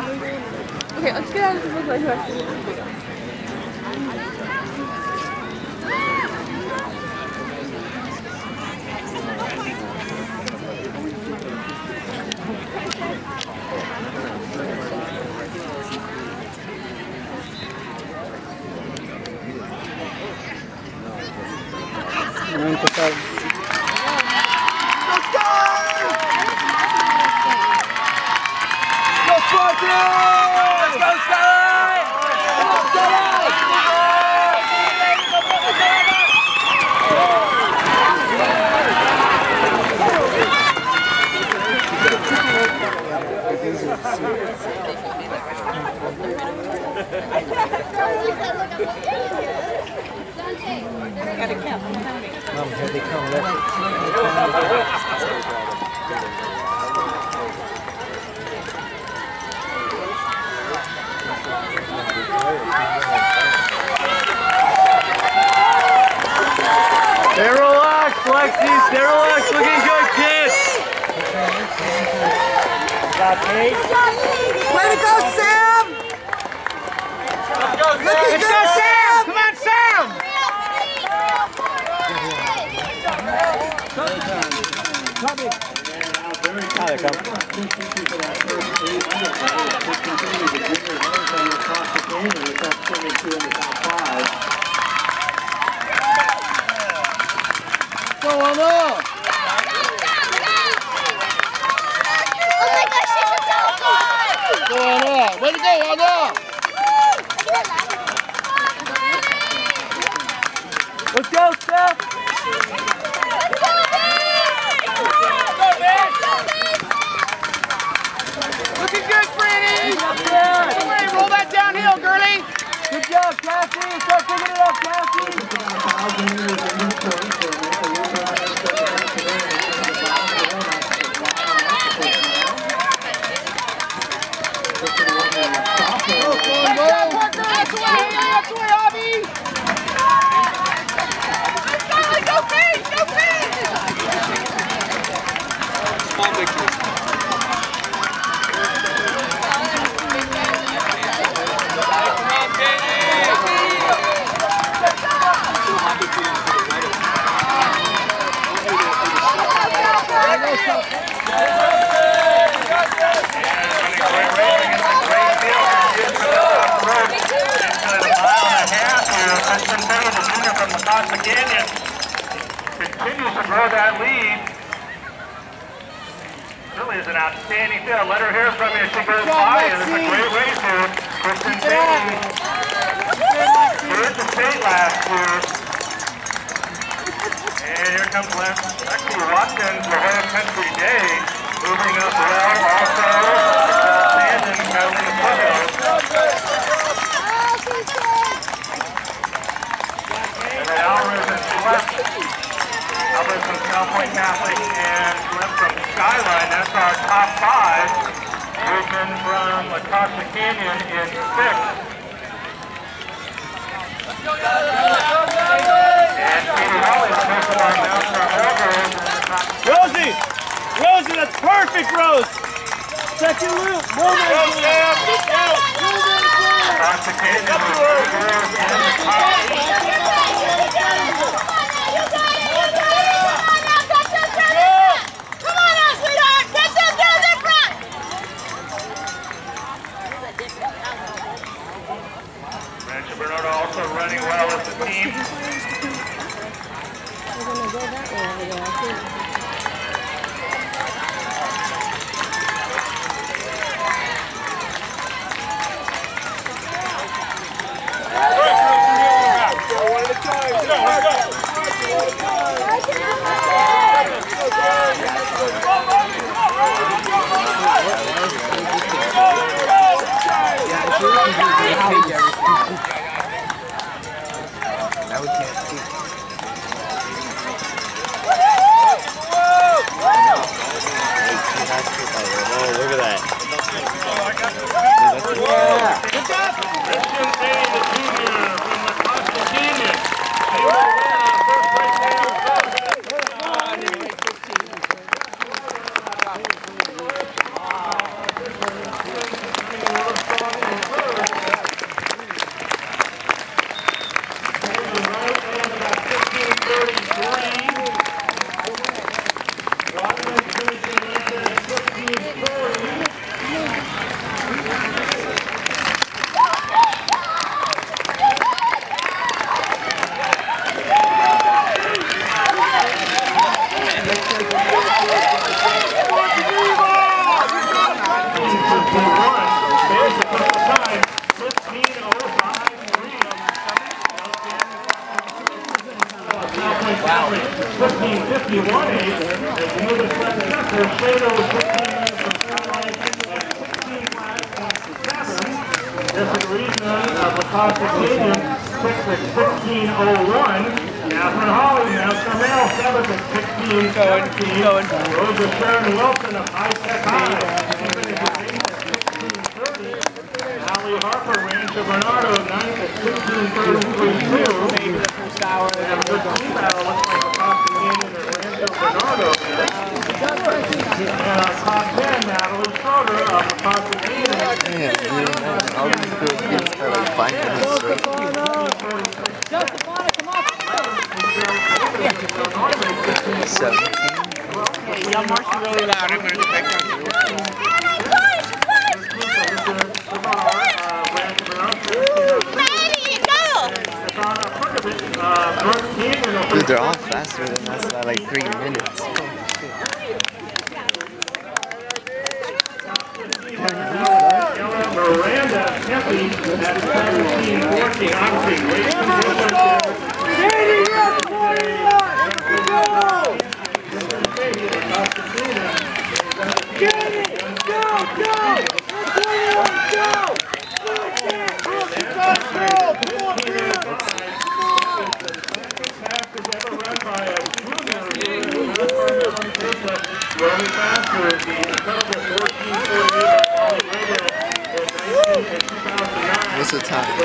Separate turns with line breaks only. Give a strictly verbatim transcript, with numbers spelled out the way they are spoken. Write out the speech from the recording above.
Okay, let's get out of the way.
Let's go! Let's go, Sky! Let's
Gotta count.
Mom, here they come. Stay relaxed, Lexi. Stay relaxed. Looking good, kids. Got Kate.
Way to go, Sam!
Let's go, Sam.
Let's go, Sam!
Come on, Sam! How they come? Go on up!
Oh my gosh, it's a top five!
Go on up! Way to go, on up! Let's go, Steph!
Let's go,
Looking good, Franny! Hey, roll that downhill, girlie! Good job, Cassie! Start picking it up, Cassie! That's away, that's away, Abby!
Let's go, let's go, Paige! Go, Paige!
Small victory.
From the Canyon continues to grow that lead. Really is an outstanding field. Let her hear from you as she goes by. And it's a great race here. Kristen Bailey third to state last year. And here comes Lexi Watkins, the whole country day, moving up well. Also, Sandon, Carolina Foothills. And then Alvarez and Schlepp. Alvarez from South Point Catholic and Schlepp from Skyline. That's our top five. Movement from Lacosta Canyon in sixth. And Katie Hawley, the first one down from Alvarez.
Rosie! Rosie, that's perfect, Rose! Second loop! Move it! Go, Sam! Go!
Lacosta Canyon with Alvarez in the top eight. Rancho Bernardo also running well as a team.
We're going to go that way over there, I think.
Now we can't see.
fifty-one eight. As we move to the second sector, Shader with fifteen minutes of skyline at sixteen flat point seven. Jessica Reisman of Lacosta Canyon, sixth at sixteen oh one. Catherine Holly, Master Male, seventh at sixteen seventeen. Rosa Sharon Wilson of High Tech High, seventh at sixteen thirty. Allie Harper, Rancho Bernardo, ninth at sixteen thirty-three two. And the team battle looks like Lacosta Canyon and Rancho Bernardo there. And our top ten, Natalie Schroeder of Lacosta Canyon.
Yeah, dude, all these girls get for like five minutes straight. seventeen.
Y'all marching really loud. I'm going to get back down here.
Dude, they're all faster than us by like three minutes.
Miranda Tempe at seventeen fourteen. Obviously, great
Get it! Go! Go! Go!
What's the time?